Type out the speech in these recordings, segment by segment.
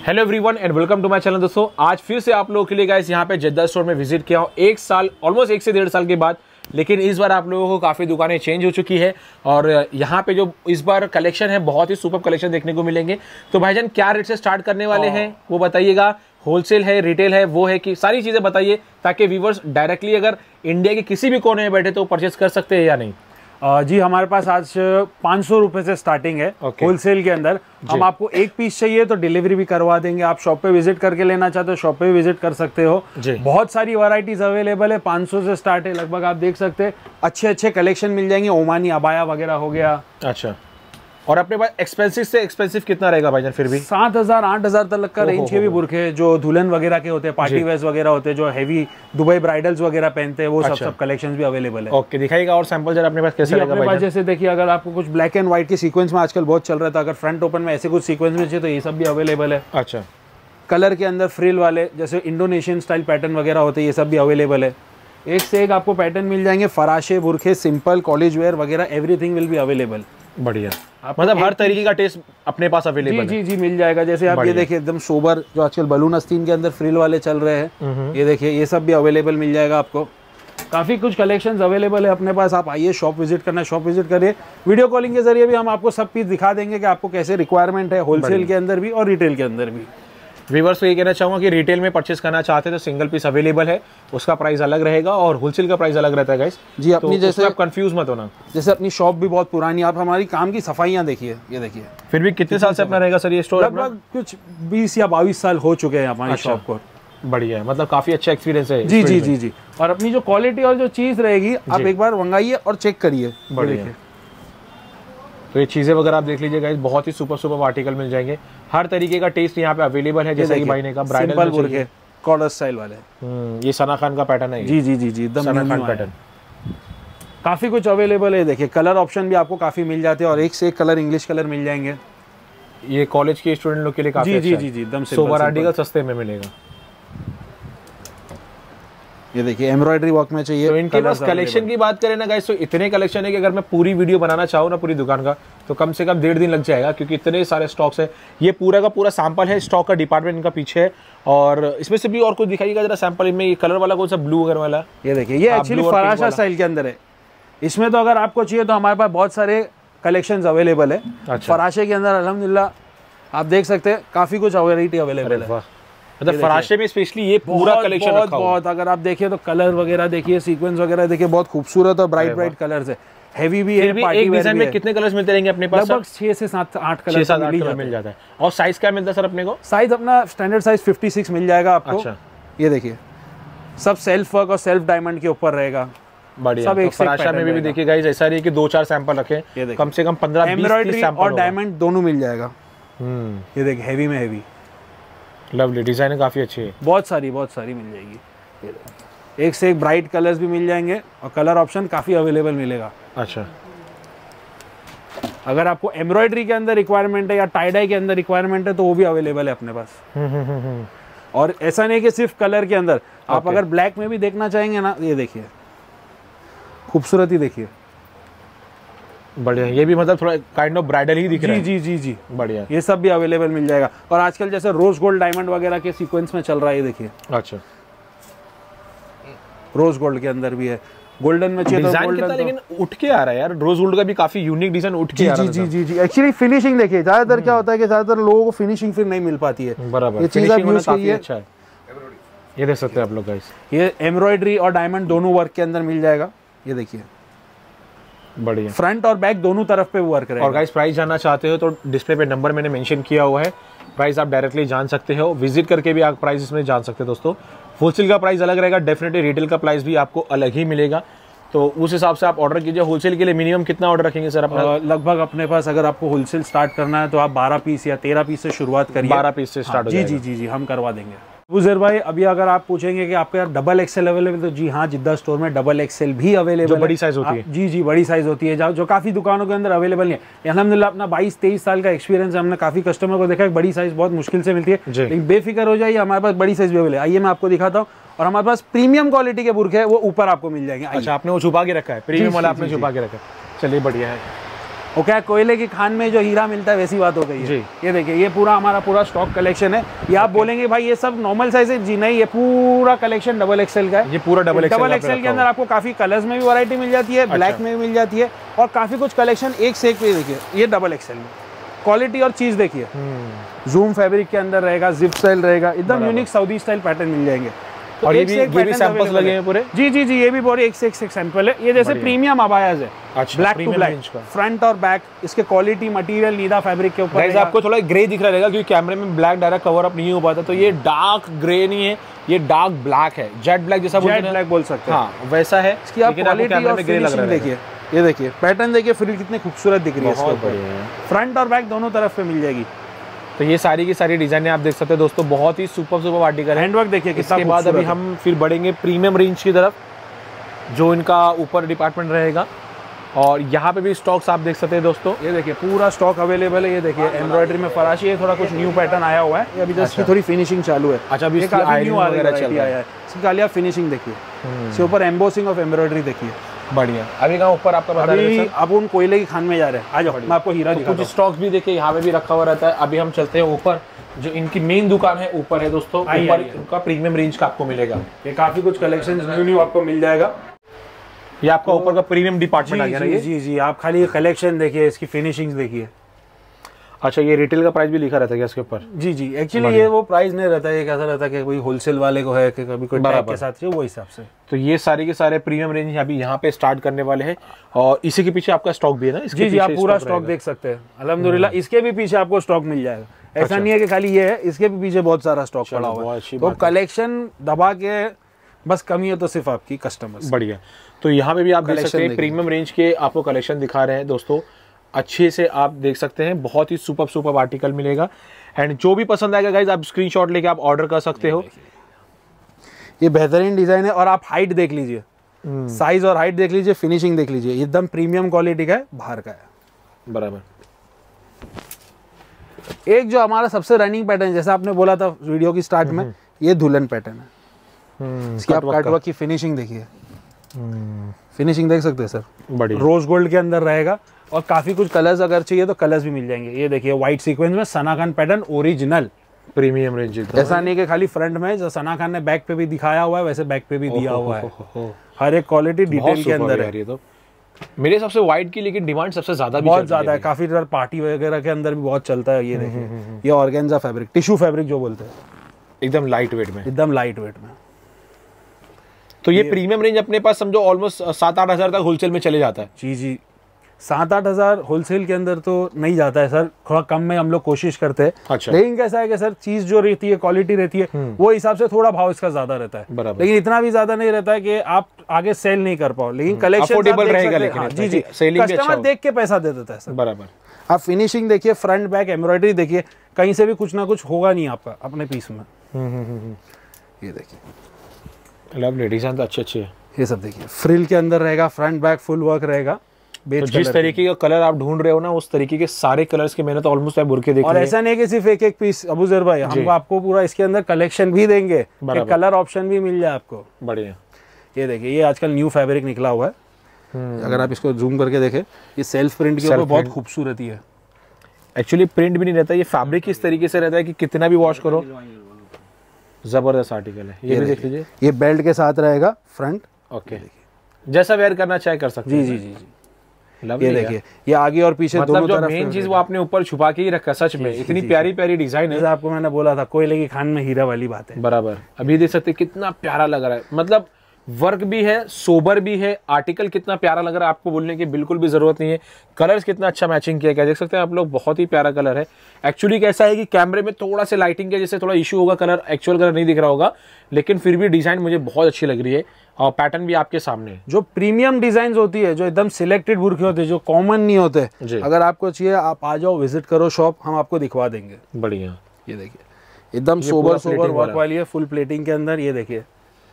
Hello everyone and welcome to my channel. दोस्तों आज फिर से आप लोगों के लिए गाइस यहाँ पे जद्दा स्टोर में विजिट किया हूँ एक साल ऑलमोस्ट 1 से 1.5 साल के बाद। लेकिन इस बार आप लोगों को काफ़ी दुकानें चेंज हो चुकी है और यहाँ पे जो इस बार कलेक्शन है बहुत ही सुपर कलेक्शन देखने को मिलेंगे। तो भाईजान क्या रेट से स्टार्ट करने वाले हैं वो बताइएगा, होलसेल है रिटेल है वो है कि सारी चीज़ें बताइए ताकि व्यूवर्स डायरेक्टली अगर इंडिया के किसी भी कोने में बैठे तो परचेस कर सकते हैं या नहीं। जी हमारे पास आज 500 रुपए से स्टार्टिंग है होलसेल के अंदर। हम आपको एक पीस चाहिए तो डिलीवरी भी करवा देंगे। आप शॉप पे विजिट करके लेना चाहते हो शॉप पे भी विजिट कर सकते हो। बहुत सारी वैरायटीज अवेलेबल है, 500 से स्टार्ट है लगभग। आप देख सकते हैं अच्छे कलेक्शन मिल जाएंगे। ओमानी अबाया वगैरह हो गया। अच्छा, और अपने पास एक्सपेंसिव से एक्सपेंसिव कितना रहेगा भाईजान? फिर भी 7,000 8,000 तक का रेंज के भी बुरखे जो दुल्हन वगैरह के होते हैं, पार्टी वेयर्स वगैरह होते हैं, जो हेवी दुबई ब्राइडल्स वगैरह पहनते हैं, वो सब कलेक्शंस भी अवेलेबल है। ओके, दिखाइएगा और सैंपल जरा अपने पास कैसे रहेगा अपने पास। जैसे देखिए अगर आपको कुछ ब्लैक एंड व्हाइट के सीक्वेंस में आजकल बहुत चल रहा था, अगर फ्रंट ओपन में ऐसे कुछ सीक्वेंस में चाहिए तो ये सब भी अवेलेबल है। अच्छा, कलर के अंदर फ्रिल वाले जैसे इंडोनेशियन स्टाइल पैटर्न वगैरह होते हैं, ये सब भी अवेलेबल है। एक से एक आपको पैटर्न मिल जाएंगे। फराशे, बुरखे, सिंपल, कॉलेज वेयर वगैरह एवरीथिंग विल बी अवेलेबल। बढ़िया, मतलब हर तरीके का टेस्ट अपने पास अवेलेबल है। जी मिल जाएगा। जैसे आप ये देखिए एकदम सोबर जो आजकल बलून आस्तीन के अंदर फ्रिल वाले चल रहे हैं, ये देखिए ये सब भी अवेलेबल मिल जाएगा आपको। काफी कुछ कलेक्शंस अवेलेबल है अपने पास। आप आइए, शॉप विजिट करना, शॉप विजिट करिए। वीडियो कॉलिंग के जरिए भी हम आपको सब पीस दिखा देंगे कि आपको कैसे रिक्वायरमेंट है, होलसेल के अंदर भी और रिटेल के अंदर भी। व्यूअर्स को ये कहना चाहूँगा कि रिटेल में परचेस करना चाहते हैं तो सिंगल पीस अवेलेबल है, उसका प्राइस अलग रहेगा और होलसेल का प्राइस अलग रहता है गाइस। जी अपनी तो जैसे आप कंफ्यूज मत होना। जैसे अपनी शॉप भी बहुत पुरानी, आप हमारी काम की सफाइयाँ देखिए, ये देखिए। फिर भी कितने साल से अपना रहेगा सर ये स्टोर? लगभग कुछ 20 या 22 साल हो चुके हैं हमारी शॉप को। बढ़िया है, मतलब काफी अच्छा एक्सपीरियंस है। जी। और अपनी जो क्वालिटी और जो चीज रहेगी आप एक बार मंगाइए और चेक करिए। बढ़िया। तो ये चीज़ें वगैरह आप देख लीजिए गाइस, बहुत ही सुपर आर्टिकल मिल जाएंगे। हर तरीके का टेस्ट यहाँ पे अवेलेबल है। जैसे कि भाई ने कहा ब्राइडल बुरखे कॉलर स्टाइल वाले, ये सना खान का पैटर्न है। जी एकदम सना खान पैटर्न। काफी कुछ अवेलेबल है। देखिए कलर ऑप्शन भी आपको काफी मिल जाते हैं और एक से एक कलर इंग्लिश कलर मिल जाएंगे। ये कॉलेज के स्टूडेंट लोग के लिए काफी जी एकदम सोबर आर्टिकल सस्ते में मिलेगा। ये देखिए एम्ब्रॉयडरी वर्क में चाहिए। तो इनके पास कलेक्शन की बात करें ना गाइस तो इतने कलेक्शन है कि अगर मैं पूरी वीडियो बनाना चाहूँ ना पूरी दुकान का तो कम से कम 1.5 दिन लग जाएगा, क्योंकि इतने सारे स्टॉक्स है। ये पूरा का पूरा सैंपल है, स्टॉक का डिपार्टमेंट इनका पीछे है। और इसमें से भी और कुछ दिखाइएगा जरा सैंपल। इनमें ये कलर वाला कौन सा ब्लू कलर वाला? ये देखिए ये एक्चुअली फराशा स्टाइल के अंदर है। इसमें तो अगर आपको चाहिए तो हमारे पास बहुत सारे कलेक्शन अवेलेबल है। फराशे के अंदर अल्हम्दुलिल्लाह आप देख सकते हैं काफी कुछ वैरायटी अवेलेबल है। मतलब फराशे में स्पेशली ये पूरा कलेक्शन रखा हुआ है। बहुत अगर आप देखिए तो कलर वगैरह देखिए, सीक्वेंस वगैरह देखिए, बहुत खूबसूरत और ब्राइट कलर्स है। हेवी भी है, पार्टी एक डिजाइन में कितने कलर्स मिलते रहेंगे अपने पास? लगभग 6 से 7 8 कलर मिल जाता है। और साइज क्या मिलता है सर अपने को? साइज अपना स्टैंडर्ड साइज 56 मिल जाएगा आपको। अच्छा, ये देखिए सब सेल्फ वर्क और सेल्फ डायमंड के ऊपर रहेगा। बढ़िया। सब एक फराशा में भी देखिए गाइस ऐसा नहीं कि 2-4 सैंपल रखे, कम से कम 15-20 सैंपल और डायमंड दोनों मिल जाएगा। ये देखिए हेवी में हेवी, लवली डिजाइन काफी अच्छी है। बहुत सारी मिल जाएगी। एक से एक ब्राइट कलर्स भी मिल जाएंगे और कलर ऑप्शन काफी अवेलेबल मिलेगा। अच्छा, अगर आपको एम्ब्रॉयडरी के अंदर रिक्वायरमेंट है या टाई डाई के अंदर रिक्वायरमेंट है तो वो भी अवेलेबल है अपने पास। और ऐसा नहीं कि सिर्फ कलर के अंदर, आप अगर ब्लैक में भी देखना चाहेंगे ना, ये देखिए खूबसूरती देखिए। बढ़िया, ये भी मतलब थोड़ा काइंड ऑफ ब्राइडल ही दिख रहा है। जी बढ़िया, ये सब भी अवेलेबल मिल जाएगा। और आजकल जैसे रोज गोल्ड डायमंड वगैरह के सीक्वेंस में चल रहा है, ये देखिए। अच्छा, रोज गोल्ड के अंदर भी है, गोल्डन में चाहिए तो गोल्डन। लेकिन उठ के आ रहा है यार, रोज गोल्ड का भी काफी यूनिक डिजाइन उठ के आ रहा है। जी एक्चुअली फिनिशिंग देखिए, ज्यादातर क्या होता है कि ज्यादातर लोगों को फिनिशिंग फिर नहीं मिल पाती है। बराबर, ये चीज आप यूज करिए। अच्छा है, ये देख सकते हैं आप लोग गाइस। ये एम्ब्रॉयडरी और डायमंड दोनों वर्क के अंदर मिल जाएगा। ये देखिए बढ़िया, फ्रंट और बैक दोनों तरफ पे वर्क रहेगा। और गाइस प्राइस जानना चाहते हो तो डिस्प्ले पे नंबर मैंने मेंशन किया हुआ है, प्राइस आप डायरेक्टली जान सकते हो, विजिट करके भी आप प्राइस इसमें जान सकते हो। दोस्तों होलसेल का प्राइस अलग रहेगा, डेफिनेटली रिटेल का प्राइस भी आपको अलग ही मिलेगा। तो उस हिसाब से आप ऑर्डर कीजिए। होलसेल के लिए मिनिमम कितना ऑर्डर रखेंगे सर अपना? लगभग अपने पास अगर आपको होलसेल स्टार्ट करना है तो आप 12 पीस या 13 पीस से शुरुआत करिए। 12 पीस से स्टार्ट हो जाएगा। जी हम करवा देंगे। उजैर भाई अभी अगर आप पूछेंगे कि आपके यहाँ डबल एक्सेल अवेलेबल, तो जी हाँ, जिद्दा स्टोर में डबल एक्सेल भी अवेलेबल है। बड़ी साइज होती है। जी बड़ी साइज होती है, जो काफी दुकानों के अंदर अवेलेबल नहीं है। अल्हम्दुलिल्लाह अपना 22-23 साल का एक्सपीरियंस है, हमने काफी कस्टमर को देखा है बड़ी साइज बहुत मुश्किल से मिलती है। लेकिन बेफिक्र हो जाइए, हमारे पास बड़ी साइज भी अवेलेबल है। आइए मैं आपको दिखाता हूँ। और हमारे पास प्रीमियम क्वालिटी के बुरखे है, वो ऊपर आपको मिल जाएंगे। अच्छा, आपने वो छुपा के रखा है, प्रीमियम वाला आपने छुपा के रखा है। चलिए बढ़िया है। वो क्या कोयले की खान में जो हीरा मिलता है वैसी बात हो गई है। ये देखिए ये पूरा हमारा पूरा स्टॉक कलेक्शन है। ये आप बोलेंगे भाई ये सब नॉर्मल साइज है, जी नहीं, ये पूरा कलेक्शन डबल एक्सेल का है। ये पूरा डबल एक्सेल के अंदर आपको काफी कलर्स में भी वैरायटी मिल जाती है, ब्लैक में भी मिल जाती है, और काफी कुछ कलेक्शन एक से एक पे। देखिए ये डबल एक्सेल में क्वालिटी और चीज देखिए, जूम फैब्रिक के अंदर रहेगा, जिप स्टाइल रहेगा, एकदम यूनिक सौदी स्टाइल पैटर्न मिल जाएंगे। तो और ये भी सैंपल्स लगे हैं पूरे। जी जी जी, ये भी पूरे एक से एक सैंपल है। ये जैसे प्रीमियम अबायाज है, ब्लैक टू ब्लैक, फ्रंट और बैक, इसके क्वालिटी मटेरियल नीदा फैब्रिक के ऊपर। आपको थोड़ा ग्रे दिख रहा है क्योंकि कैमरे में ब्लैक डायरेक्ट कवर अप नहीं हो पाता, तो ये डार्क ग्रे नहीं है, ये डार्क ब्लैक है, जेट ब्लैक जैसा ब्लैक बोल सकते हैं। हाँ वैसा है। इसकी आप क्वालिटी और फिनिशिंग देखिए, ये देखिए पैटर्न देखिए, फ्रिल कितने खूबसूरत दिख रही है। फ्रंट और बैक दोनों तरफ पे मिल जाएगी। तो ये सारी की सारी डिजाइन आप देख सकते हैं दोस्तों, बहुत ही सुपर आर्टिकल है। हैंडवर्क देखिए कितना। इसके बाद अभी हम फिर बढ़ेंगे प्रीमियम रेंज की तरफ, जो इनका ऊपर डिपार्टमेंट रहेगा, और यहाँ पे भी स्टॉक्स आप देख सकते हैं दोस्तों। ये देखिए पूरा स्टॉक अवेलेबल है। ये देखिए एम्ब्रॉयडरी में फराशी है, थोड़ा कुछ न्यू पैटर्न आया हुआ है, ये अभी जस्ट थोड़ी फिनिशिंग चालू है। अच्छा, अभी काफी न्यू आया है। इसकी खाली आप फिनिशिंग देखिए, इसके ऊपर एम्बोसिंग ऑफ एम्ब्रॉयडरी देखिए, बढ़िया। अभी कहाँ ऊपर आपका बता रहे हैं, अब उन कोयले की खान में जा रहे हैं। आ जाओ मैं आपको हीरा दिखाता हूं। कुछ स्टॉक्स भी देखिए यहाँ पे भी रखा हुआ रहता है। अभी हम चलते हैं ऊपर, जो इनकी मेन दुकान है ऊपर है दोस्तों। ऊपर इनका प्रीमियम रेंज का आपको मिलेगा, ये काफी कुछ कलेक्शन न्यू आपको मिल जाएगा। ये आपका ऊपर का प्रीमियम डिपार्टमेंट आ गया ना। जी जी, आप खाली कलेक्शन देखिए, इसकी फिनिशिंग्स देखिए। अच्छा, ये रिटेल का प्राइस भी लिखा रहता है क्या इसके ऊपर? जी जी, एक्चुअली ये वो प्राइस नहीं रहता है, ये कैसा रहता है कि कोई होलसेल वाले को है कि कभी कोई टैग के साथ, वो हिसाब से। तो ये सारे के सारे प्रीमियम रेंज अभी यहाँ पे स्टार्ट करने वाले हैं, और इसी के पीछे आपका स्टॉक भी है ना। जी जी, आप पूरा स्टॉक देख सकते हैं अल्हम्दुलिल्लाह। इसके भी पीछे आपको स्टॉक मिल जाएगा, ऐसा नहीं है कि खाली ये है, इसके भी पीछे बहुत सारा स्टॉक पड़ा हुआ है। तो कलेक्शन दबा के बस कमी है तो सिर्फ आपकी कस्टमर्स। बढ़िया। तो यहाँ पे भी आप देख सकते हैं प्रीमियम रेंज के आपको कलेक्शन दिखा रहे हैं दोस्तों, अच्छे से आप देख सकते हैं, बहुत ही सुपर आर्टिकल मिलेगा। एंड जो भी पसंद आएगा गाइज, आप स्क्रीनशॉट लेके आप ऑर्डर कर सकते हो। ये बेहतरीन डिजाइन है, और आप हाइट देख लीजिए, साइज और हाइट देख लीजिए, फिनिशिंग देख लीजिए, एकदम प्रीमियम क्वालिटी का है, बाहर का है बराबर। एक जो हमारा सबसे रनिंग पैटर्न, जैसा आपने बोला था वीडियो की स्टार्ट में, ये दुल्हन पैटर्न है। इसकी आप कटवर्क की फिनिशिंग देखिए, फिनिशिंग देख सकते हैं सर, बढ़िया। रोज गोल्ड के अंदर रहेगा, और काफी कुछ कलर्स अगर चाहिए तो कलर्स भी मिल जाएंगे। ये देखिए व्हाइट सीक्वेंस में Sana Khan pattern original premium range, ऐसा नहीं कि खाली फ्रंट में, जो सना खान ने बैक पे भी दिखाया हुआ है वैसे बैक पे भी दिया हुआ है। हर एक क्वालिटी डिटेल के अंदर है। ये तो मेरे सबसे व्हाइट की लेकिन डिमांड सबसे ज्यादा बहुत ज्यादा है, काफी बार पार्टी वगैरह के अंदर भी बहुत चलता है। ये देखिए, ये ऑर्गेन्जा फैब्रिक, टिश्यू फैब्रिक जो बोलते हैं, एकदम लाइट वेट में, एकदम लाइट वेट में। तो ये प्रीमियम रेंज अपने पास समझो ऑलमोस्ट 7-8 हज़ार तक होलसेल में चले जाता है। जी जी, 7-8 हज़ार होलसेल के अंदर तो नहीं जाता है सर, थोड़ा कम में हम लोग कोशिश करते हैं। अच्छा। लेकिन कैसा है कि सर चीज जो रहती है, क्वालिटी रहती है, वो हिसाब से थोड़ा भाव इसका ज्यादा रहता है, लेकिन इतना भी ज्यादा नहीं रहता है कि आप आगे सेल नहीं कर पाओ। लेकिन कलेक्शन अफोर्डेबल रहेगा, लेकिन जी जी, कस्टमर देख के पैसा दे देता है सर। बराबर। आप फिनिशिंग देखिए, फ्रंट बैक एम्ब्रॉयडरी देखिए, कहीं से भी कुछ ना कुछ होगा नहीं आपका अपने पीस में। ये देखिए लवली डिजाइन तो अच्छे है। ये सब देखिए, फ्रिल के अंदर रहेगा, फ्रंट बैक फुल वर्क रहेगा। तो जिस तरीके का कलर आप ढूंढ रहे हो ना, उस तरीके के सारे कलर्स की मेहनत ऑलमोस्ट आप बुरके देख रहे हैं। और ऐसा नहीं कि सिर्फ एक एक पीस अबू ज़र भाई, हम आपको पूरा इसके अंदर कलेक्शन भी देंगे, कलर ऑप्शन भी मिल जाए आपको। बढ़िया। ये देखिए, ये आजकल न्यू फैब्रिक निकला हुआ है। अगर आप इसको जूम करके देखें, ये सेल्फ प्रिंट के ऊपर बहुत खूबसूरती है। एक्चुअली प्रिंट भी नहीं रहता, ये फैब्रिक इस तरीके से रहता है कि कितना भी वॉश करो, जबरदस्त आर्टिकल है। ये भी देख लीजिए, ये बेल्ट के साथ रहेगा फ्रंट। ओके, जैसा वेयर करना चाहे कर सकते हैं। जी जी जी, ये देखिए, ये आगे और पीछे दोनों तरफ। मेन चीज वो आपने ऊपर छुपा के ही रखा, सच में इतनी प्यारी प्यारी डिजाइन है। आपको मैंने बोला था कोयले की खान में हीरा वाली बात है। बराबर। अभी देख सकते कितना प्यारा लग रहा है, मतलब वर्क भी है, सोबर भी है, आर्टिकल कितना प्यारा लग रहा है, आपको बोलने की बिल्कुल भी जरूरत नहीं है। कलर्स कितना अच्छा मैचिंग किया गया, देख सकते हैं आप लोग, बहुत ही प्यारा कलर है। एक्चुअली कैसा है कि कैमरे में थोड़ा सा लाइटिंग के जैसे थोड़ा इशू होगा, कलर एक्चुअल कलर नहीं दिख रहा होगा, लेकिन फिर भी डिजाइन मुझे बहुत अच्छी लग रही है, और पैटर्न भी आपके सामने है। जो प्रीमियम डिजाइन होती है, जो एकदम सिलेक्टेड बुरखे होते हैं, जो कॉमन नहीं होते, अगर आपको चाहिए आप आ जाओ, विजिट करो शॉप, हम आपको दिखवा देंगे। बढ़िया। ये देखिए, एकदम सोबर वर्क वाली है, फुल प्लेटिंग के अंदर। ये देखिए,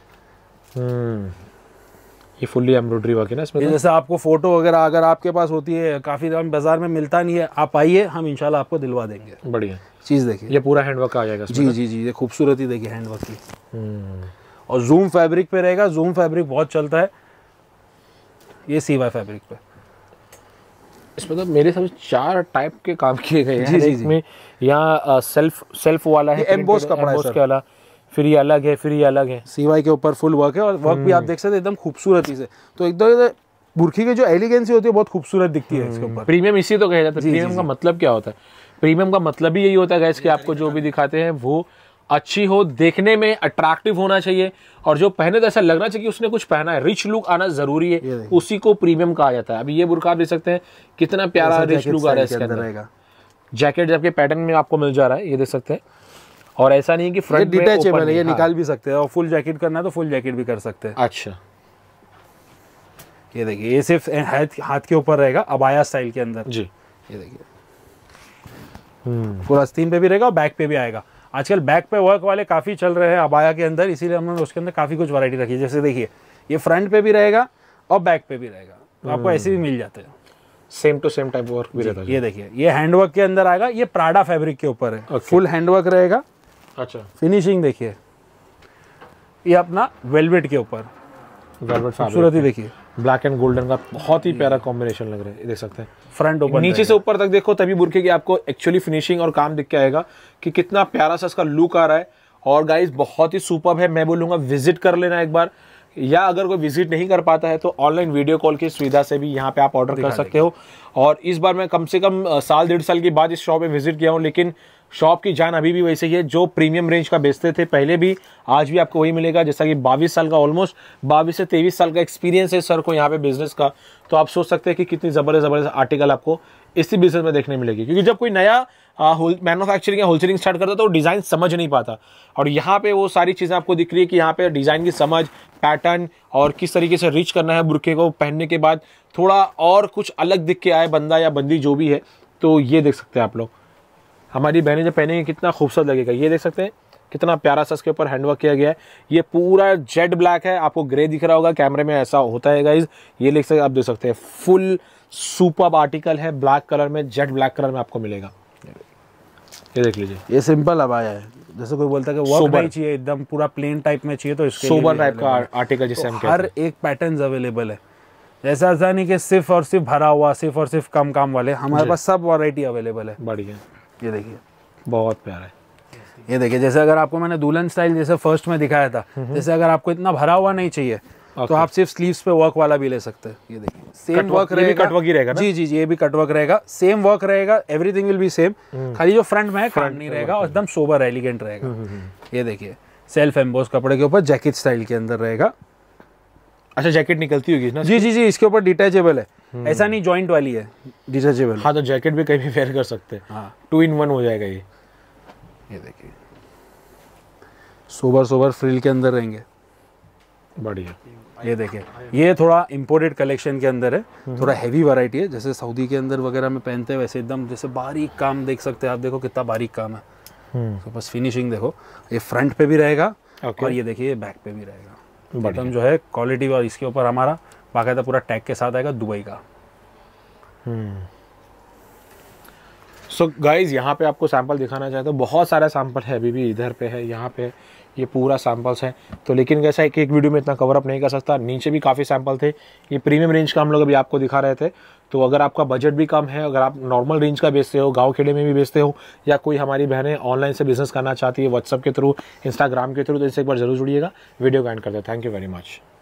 ये फुल्ली एम्ब्रॉयडरी वर्क है ना इसमें। जैसे आपको फोटो वगैरह अगर आपके पास होती है, काफी दाम बाजार में मिलता नहीं है, आप आइए, हम इंशाल्लाह आपको दिलवा देंगे। बढ़िया चीज देखिए, ये पूरा हैंडवर्क आ जाएगा। जी जी जी, ये खूबसूरती देखिए हैंडवर्क की। और जूम फैब्रिक पे रहेगा, जूम फैब्रिक बहुत चलता है। ये सीवाई फैब्रिक पे, इसमें तो मेरे समझ 4 टाइप के काम किए गए हैं। इसमें यहाँ सेल्फ वाला है, एम्बोस कपड़ा है के वाला, फिर ये अलग है, फिर ये अलग है। सीवाई के ऊपर फुल वर्क है और वर्क भी आप देख सकते हैं एकदम खूबसूरती से। तो एकदम बुर्की की जो एलिगेंसी होती है बहुत खूबसूरत दिखती है इसके ऊपर। प्रीमियम इसी तो कहा जाता है। प्रीमियम का मतलब क्या होता है? प्रीमियम का मतलब ही यही होता है गाइस कि आपको जो भी दिखाते हैं वो अच्छी हो, देखने में अट्रैक्टिव होना चाहिए, और जो पहने तो ऐसा लगना चाहिए कि उसने कुछ पहना है। रिच लुक आना जरूरी है, उसी को प्रीमियम कहा जाता है। अभी ये बुर्का आप देख सकते हैं कितना प्यारा रिच लुक आ रहा है इसके अंदर। जैकेट जबकि पैटर्न में आपको मिल जा रहा है, ये देख सकते हैं। और ऐसा नहीं कि फ्रंट में डिटैचेबल है, ये निकाल भी सकते हैं, और फुल जैकेट करना है तो फुल जैकेट भी कर सकते हैं। अच्छा, ये देखिए, ये सिर्फ हाथ के ऊपर रहेगा अबाया स्टाइल के अंदर जी। ये देखिए पूरा आस्तीन पे भी रहेगा और बैक पे भी आएगा। आजकल बैक पे वर्क वाले काफ़ी चल रहे हैं अबाया के अंदर, इसीलिए हमने उसके अंदर काफ़ी कुछ वैरायटी रखी है। जैसे देखिए ये फ्रंट पे भी रहेगा और बैक पे भी रहेगा, तो आपको ऐसे भी मिल जाते हैं। Same to same type work भी रहता है। ये देखिए, ये हैंडवर्क के अंदर आएगा, ये प्राडा फैब्रिक के ऊपर है, फुल हैंडवर्क रहेगा। अच्छा, फिनिशिंग देखिए, ये अपना वेलवेट के ऊपर, वेलवेट खूबसूरत ही देखिए, ब्लैक एंड गोल्डन का बहुत ही प्यारा कॉम्बिनेशन लग रहा है। देख सकते हैं फ्रंट ओपन, नीचे से ऊपर तक देखो तभी बुर्के की आपको एक्चुअली फिनिशिंग और काम दिख के आएगा कि कितना प्यारा सा इसका लुक आ रहा है। और गाइस बहुत ही सुपर्ब है, मैं बोलूँगा विजिट कर लेना एक बार, या अगर कोई विजिट नहीं कर पाता है तो ऑनलाइन वीडियो कॉल की सुविधा से भी यहाँ पे आप ऑर्डर कर सकते हो। और इस बार मैं कम से कम 1.5 साल के बाद इस शॉप में विजिट किया हूँ, लेकिन शॉप की जान अभी भी वैसे ही है। जो प्रीमियम रेंज का बेचते थे पहले भी, आज भी आपको वही मिलेगा। जैसा कि 22 साल का, ऑलमोस्ट 22 से 23 साल का एक्सपीरियंस है सर को यहाँ पे बिजनेस का, तो आप सोच सकते हैं कि कितनी ज़बरदस्त आर्टिकल आपको इसी बिजनेस में देखने मिलेगी। क्योंकि जब कोई नया मैन्युफैक्चरिंग या होलसेलिंग स्टार्ट करता तो डिज़ाइन समझ नहीं पाता, और यहाँ पे वो सारी चीज़ें आपको दिख रही है कि यहाँ पे डिज़ाइन की समझ, पैटर्न और किस तरीके से रिच करना है बुर्के को पहनने के बाद, थोड़ा और कुछ अलग दिख के आए बंदा या बंदी जो भी है। तो ये देख सकते हैं आप लोग, हमारी बहनें जब पहनेंगे कितना खूबसूरत लगेगा। ये देख सकते हैं कितना प्यारा सा इसके ऊपर हैंडवर्क किया गया है। ये पूरा जेड ब्लैक है, आपको ग्रे दिख रहा होगा, कैमरे में ऐसा होता है गाइज। ये लिख सकते आप देख सकते हैं, फुल सुपर्ब आर्टिकल है, ब्लैक कलर में, जेड ब्लैक कलर में आपको मिलेगा। ये देख लीजिए, ये सिंपल अबाया है। जैसे कोई बोलता है कि वर्क नहीं चाहिए, एकदम पूरा प्लेन टाइप में चाहिए, तो इसके सोबर टाइप का आर्टिकल जिसे हम कहते हैं। हर एक पैटर्न अवेलेबल है, ऐसा ऐसा नहीं कि सिर्फ और सिर्फ भरा हुआ, सिर्फ और सिर्फ कम काम वाले, हमारे पास सब वैरायटी अवेलेबल है। बढ़िया, ये देखिए बहुत प्यारा है। ये देखिए, जैसे अगर आपको मैंने दुल्हन स्टाइल जैसे फर्स्ट में दिखाया था, जैसे अगर आपको इतना भरा हुआ नहीं चाहिए तो आप सिर्फ स्लीव्स पे वर्क वाला भी ले सकते हैं। ये देखिए, सेम वर्क रहेगा, कटवर्क ही रहेगा ना? जी जी जी, ये भी कटवर्क रहेगा, सेम वर्क रहेगा, एवरीथिंग विल बी सेम, खाली जो फ्रंट में है फ्रंट नहीं रहेगा और एकदम सोबर एलिगेंट रहेगा। ये देखिए, सेल्फ एम्बोस कपड़े के ऊपर जैकेट स्टाइल के अंदर रहेगा। अच्छा, जैकेट निकलती होगी ना? जी जी जी, इसके ऊपर डिटैचेबल है, ऐसा नहीं जॉइंट वाली है, डिटैचेबल। हाँ, तो जैकेट भी कहीं भी वेयर कर सकते हैं। हाँ, 2 in 1 हो जाएगा ये। ये देखिए, सोबर सोबर फ्रिल के अंदर रहेंगे, बढ़िया। ये देखिए, ये थोड़ा इंपोर्टेड कलेक्शन के अंदर है, थोड़ा हैवी वैरायटी है, जैसे सऊदी के अंदर वगैरह में पहनते हैं वैसे एकदम जैसे बारीक काम देख सकते हैं आप। देखो कितना बारीक काम है, तो बस फिनिशिंग देखो। ये फ्रंट पे भी रहेगा और ये देखिए बैक पे भी रहेगा। बटन जो है क्वालिटी, और इसके ऊपर हमारा बाकायदा पूरा टैग के साथ आएगा दुबई का। सो गाइज, यहाँ पे आपको सैंपल दिखाना चाहते हो, बहुत सारा सैंपल है, अभी भी इधर पे है, यहाँ पे ये पूरा सैंपल्स है। तो लेकिन कैसा है कि एक वीडियो में इतना कवर अप नहीं कर सकता, नीचे भी काफ़ी सैंपल थे। ये प्रीमियम रेंज का हम लोग अभी आपको दिखा रहे थे। तो अगर आपका बजट भी कम है, अगर आप नॉर्मल रेंज का बेचते हो, गाँव खेड़े में भी बेचते हो, या कोई हमारी बहनें ऑनलाइन से बिजनेस करना चाहती है व्हाट्सअप के थ्रू, इंस्टाग्राम के थ्रू, तो इससे एक बार जरूर जुड़िएगा। वीडियो को एंड करते हैं। Thank you very much.